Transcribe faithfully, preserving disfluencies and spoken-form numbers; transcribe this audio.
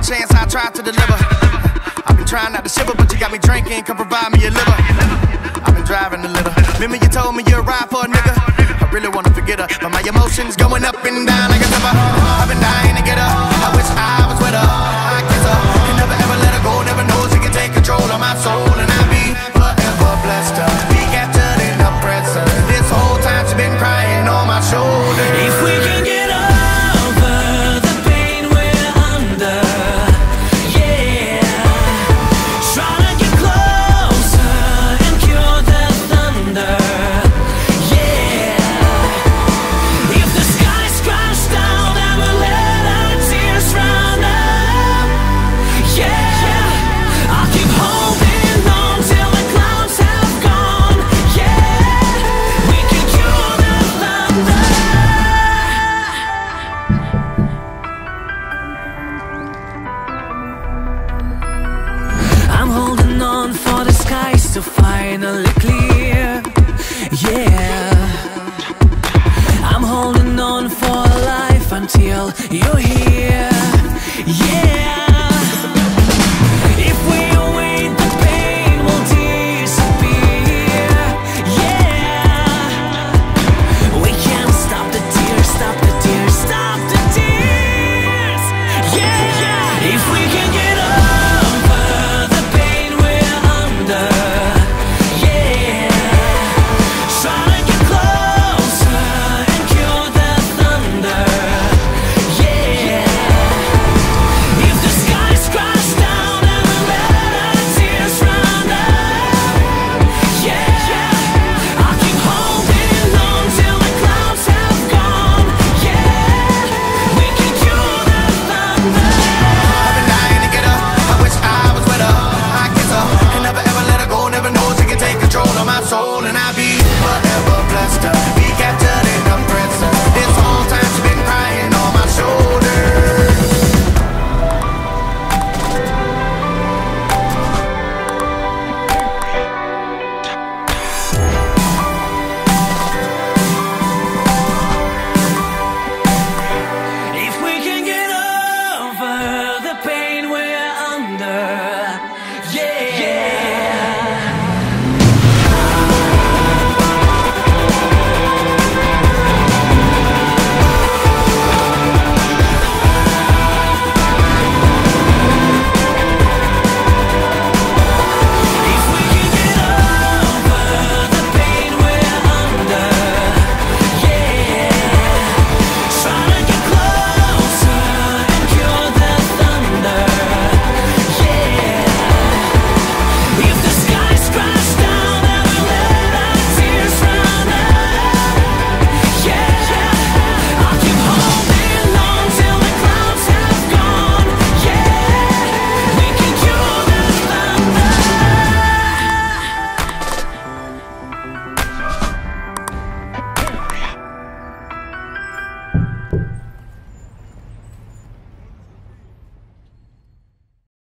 chance, I try to deliver. I've been trying not to shiver, but you got me drinking, come provide me a liver. I've been driving a little. Remember you told me you'd ride for a nigga? I really wanna forget her, but my emotions going up and down like a river. I've been dying to get her. I wish I was with her. I kiss her and never ever let her go. Never know she can take control of my soul, and I'll be forever blessed. Her. Be captured in the present. This whole time she been crying on my shoulder. If we can get over the pain we're under, yeah. Trying to get closer and cure the thunder, yeah. If the skies crash down and we let our tears run up, yeah. I'll keep holding on till the clouds have gone, yeah. We can cure the thunder. I'm holding on for the skies to finally clear, yeah. I'm holding on for life until you're here, yeah. If we await the pain will disappear, yeah. We can't stop the tears, stop the tears, stop the tears, yeah. If we can get over the pain we're under, yeah. Trying to get closer and cure the thunder, yeah. If the skies crash down and we let our tears run up, yeah. I'll keep holding on till the clouds have gone, yeah. We can cure the thunder. I've been dying to get her. I wish I was with her. I kiss her and never ever let her go. Never know she can take control of my soul, and I'll be forever blessed. Her. Be captured in the present. This whole time she been crying on my shoulder. If we can get over the pain we're under,